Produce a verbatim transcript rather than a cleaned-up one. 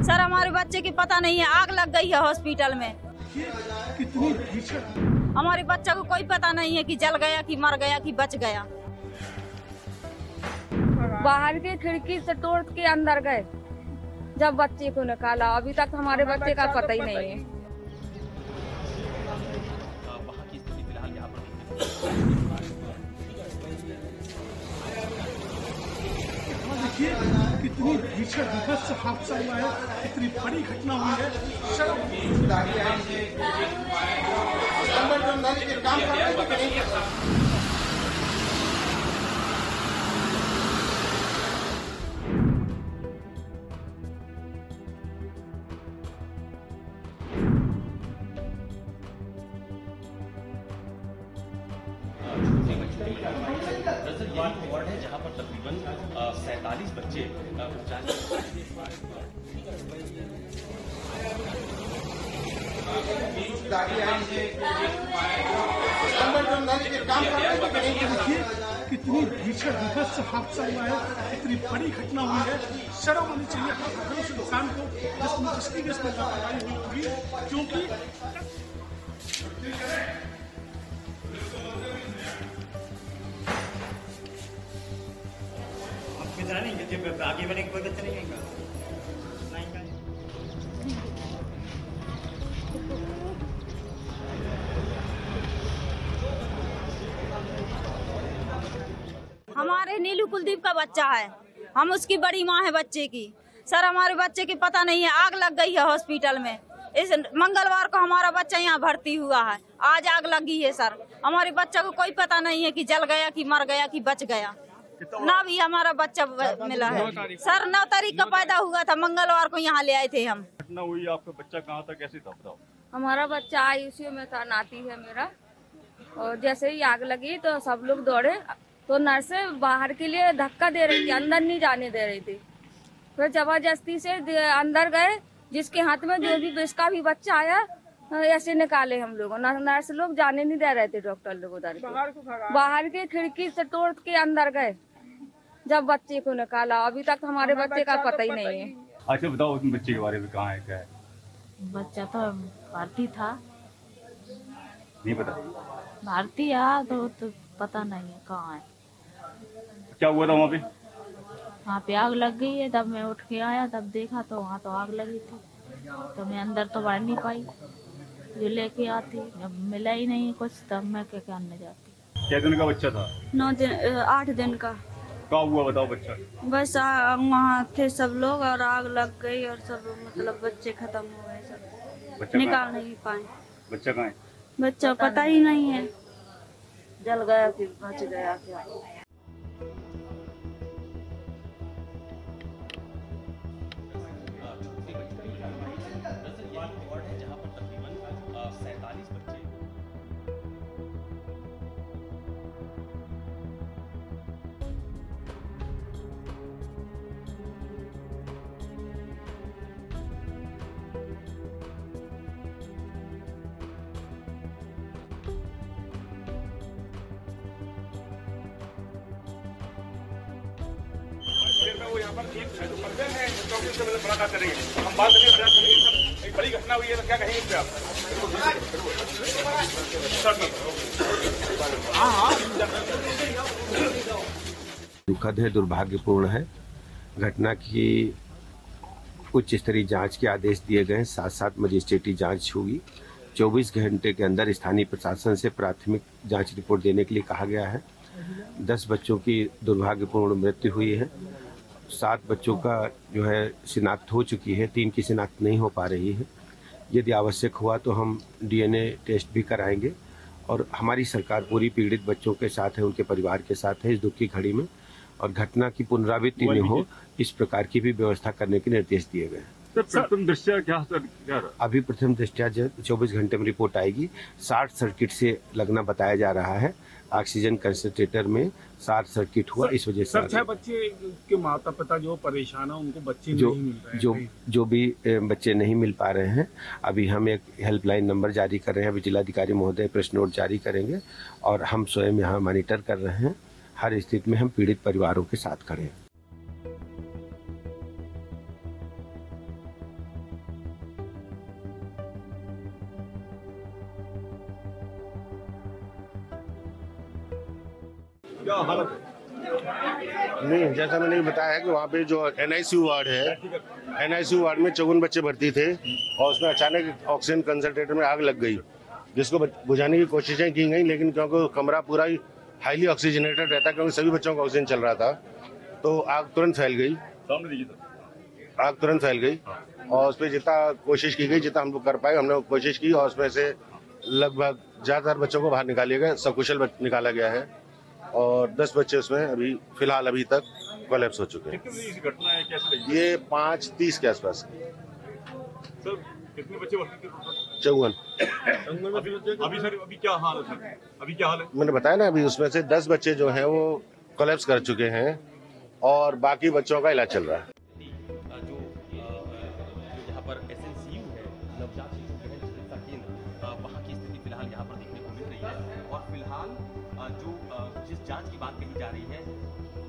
Sir हमारे बच्चे की पता नहीं है, आग लग गई है हॉस्पिटल में। कितनी भीषण। हमारे बच्चा को कोई पता नहीं है कि जल गया कि मर गया कि बच गया। बाहर की खिड़की से तोड़ के अंदर गए, जब बच्चे को निकाला अभी तक हमारे बच्चे का पता ही नहीं है। देखिए कितनी भीषण विध्वंस हादसा हुआ है, कितनी बड़ी घटना हुई है। दरअसल यही वार्ड है जहां पर तकरीबन सैतालीस बच्चे उपचार कितनी भीषण विध्वंस हादसा हुआ है, कितनी बड़ी घटना हुई है। शर्म आनी चाहिए हर उस इंसान को जिसमें जिसकी भी इसमें लापरवाही हुई, क्योंकि नहीं आगे बढ़े कोई बच्चा नहीं आएगा। हमारे नीलू कुलदीप का बच्चा है, हम उसकी बड़ी माँ है बच्चे की। सर हमारे बच्चे की पता नहीं है, आग लग गई है हॉस्पिटल में। इस मंगलवार को हमारा बच्चा यहाँ भर्ती हुआ है, आज आग लगी है। सर हमारे बच्चा को कोई पता नहीं है कि जल गया कि मर गया कि बच गया। ना भी हमारा बच्चा मिला है। सर नौ तारीख का पैदा हुआ था, मंगलवार को यहाँ ले आए थे हम। घटना हुई, आपका बच्चा कहाँ था, कैसे था बताओ? हमारा बच्चा आईसीयू में था, नाती है मेरा। और जैसे ही आग लगी तो सब लोग दौड़े, तो नर्स बाहर के लिए धक्का दे रही थी, अंदर नहीं जाने दे रही थी। फिर जबरदस्ती से अंदर गए, जिसके हाथ में जो भी जिसका भी बच्चा आया ऐसे निकाले हम लोग। नर्स लोग जाने नहीं दे रहे थे, डॉक्टर लोग उधर बाहर की खिड़की से तोड़ के अंदर गए, जब बच्चे को निकाला अभी तक हमारे बच्चे का पता ही नहीं है। अच्छा बताओ उस बच्चे के बारे में, कहाँ है, क्या है? बच्चा तो भारती था। नहीं पता? भारती है तो, तो पता नहीं है कहाँ है। क्या हुआ था वहाँ पे? वहाँ पे आग लग गई है, तब मैं उठ के आया, तब देखा तो वहाँ तो आग लगी थी। तो मैं अंदर तो बढ़ नहीं पाई, जो लेके आती जब मिला ही नहीं कुछ, तब मैं क्या करने जाती। क्या दिन का बच्चा था? नौ दिन आठ दिन का। क्या हुआ बताओ बच्चा? बस वहाँ थे सब लोग और आग लग गई और सब मतलब बच्चे खत्म हो गए, सब निकाल नहीं पाए। बच्चा कहाँ है? बच्चा पता ही नहीं है, जल गया कि बच गया क्या। सैतालीस बच्चे वो यहाँ पर एक से मुलाकात कर रही है। हम बात करेंगे, एक बड़ी घटना हुई है, तो क्या कहेंगे इस पे आप? दुखद है, दुर्भाग्यपूर्ण है। घटना की उच्च स्तरीय जांच के आदेश दिए गए, साथ साथ मजिस्ट्रेटी जांच होगी। चौबीस घंटे के अंदर स्थानीय प्रशासन से प्राथमिक जांच रिपोर्ट देने के लिए कहा गया है। दस बच्चों की दुर्भाग्यपूर्ण मृत्यु हुई है, सात बच्चों का जो है शिनाख्त हो चुकी है, तीन की शिनाख्त नहीं हो पा रही है। यदि आवश्यक हुआ तो हम डीएनए टेस्ट भी कराएंगे और हमारी सरकार पूरी पीड़ित बच्चों के साथ है, उनके परिवार के साथ है इस दुख की घड़ी में, और घटना की पुनरावृत्ति न हो इस प्रकार की भी व्यवस्था करने के निर्देश दिए गए। प्रथम दृष्टया क्या सर क्या अभी प्रथम दृष्टया चौबीस घंटे में रिपोर्ट आएगी। शॉर्ट सर्किट से लगना बताया जा रहा है, ऑक्सीजन कंसंट्रेटर में शॉर्ट सर्किट हुआ, इस वजह से सर बच्चे के माता पिता जो परेशान है उनको बच्चे जो नहीं मिल रहे जो जो भी बच्चे नहीं मिल पा रहे हैं, अभी हम एक हेल्पलाइन नंबर जारी कर रहे हैं। अभी जिलाधिकारी महोदय प्रेस नोट जारी करेंगे और हम स्वयं यहाँ मॉनिटर कर रहे हैं। हर स्थिति में हम पीड़ित परिवारों के साथ खड़े हैं। क्या हालत है? नहीं, जैसा मैंने बताया है कि वहाँ पे जो N I C U ward है, N I C U ward में चौवन बच्चे भर्ती थे और उसमें अचानक ऑक्सीजन कंसंट्रेटर में आग लग गई, जिसको बुझाने की कोशिशें की गई, लेकिन क्योंकि कमरा पूरा ही हाईली ऑक्सीजनेटेड रहता, क्योंकि सभी बच्चों का ऑक्सीजन चल रहा था, तो आग तुरंत फैल गई। सामने देखिए सर। आग तुरंत फैल गई और उस पर जितना कोशिश की गई, जितना हम लोग कर पाए हमने कोशिश की, और उसमें से लगभग ज्यादातर बच्चों को बाहर निकालिया गया, सकुशल निकाला गया है और दस बच्चे उसमें अभी फिलहाल अभी तक कोलैप्स हो चुके हैं। कितनी बड़ी इस घटना है, कैसे लगी? ये पाँच तीस के आसपास सर कितने बच्चे भर्ती थे टोटल? चौवन। अभी अभी सर अभी क्या हाल है सर? अभी क्या हाल है? मैंने बताया ना, अभी उसमें से दस बच्चे जो हैं वो कोलैप्स कर चुके हैं और बाकी बच्चों का इलाज चल रहा है। जो यहाँ पर एस एन सी यू है, नवजात शिशु गहन चिकित्सा केंद्र, वहाँ की स्थिति फिलहाल यहाँ पर देखने को मिल रही है। और फिलहाल जो जिस जांच की बात कही जा रही है